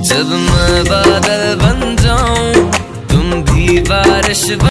जब मैं बादल बन जाऊं तुम भी बारिश